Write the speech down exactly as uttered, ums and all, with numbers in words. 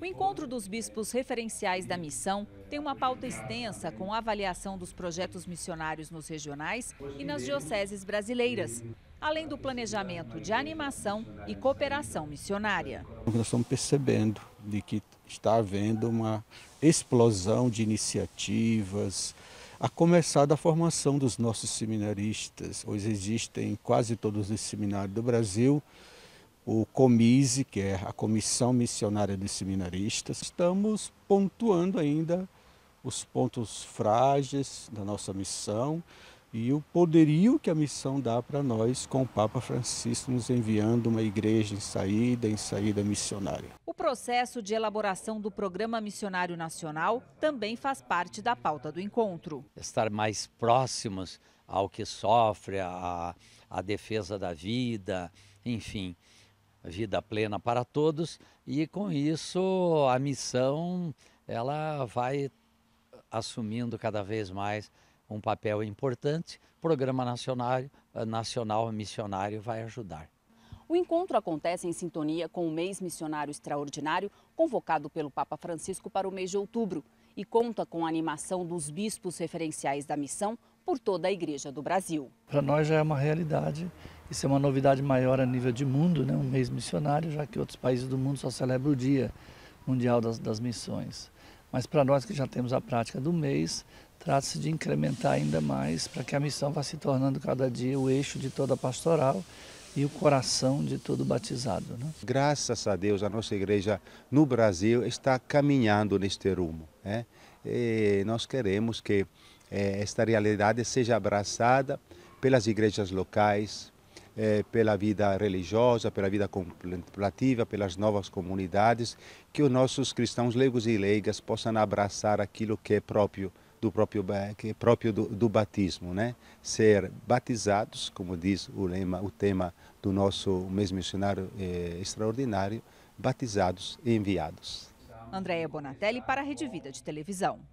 O encontro dos bispos referenciais da missão tem uma pauta extensa com a avaliação dos projetos missionários nos regionais e nas dioceses brasileiras, além do planejamento de animação e cooperação missionária. Nós estamos percebendo de que está havendo uma explosão de iniciativas, a começar da formação dos nossos seminaristas. Hoje existem em quase todos os seminários do Brasil o COMISE, que é a Comissão Missionária dos Seminaristas. Estamos pontuando ainda os pontos frágeis da nossa missão e o poderio que a missão dá para nós, com o Papa Francisco nos enviando uma igreja em saída, em saída missionária. O processo de elaboração do Programa Missionário Nacional também faz parte da pauta do encontro. Estar mais próximos ao que sofre, a, a defesa da vida, enfim, vida plena para todos, e com isso a missão ela vai assumindo cada vez mais um papel importante. O Programa Nacional, Nacional Missionário vai ajudar. O encontro acontece em sintonia com o mês missionário extraordinário convocado pelo Papa Francisco para o mês de outubro e conta com a animação dos bispos referenciais da missão por toda a Igreja do Brasil. Para nós já é uma realidade, isso é uma novidade maior a nível de mundo, né? Um mês missionário, já que outros países do mundo só celebram o Dia Mundial das, das Missões. Mas para nós que já temos a prática do mês, trata-se de incrementar ainda mais para que a missão vá se tornando cada dia o eixo de toda a pastoral e o coração de todo batizado, né? Graças a Deus, a nossa igreja no Brasil está caminhando neste rumo, né? E nós queremos que eh, esta realidade seja abraçada pelas igrejas locais, eh, pela vida religiosa, pela vida contemplativa, pelas novas comunidades, que os nossos cristãos leigos e leigas possam abraçar aquilo que é próprio do próprio, que é próprio do, do batismo, né? Ser batizados, como diz o lema, o tema do nosso mês missionário eh, extraordinário, batizados e enviados. Andréia Bonatelli para a Rede Vida de Televisão.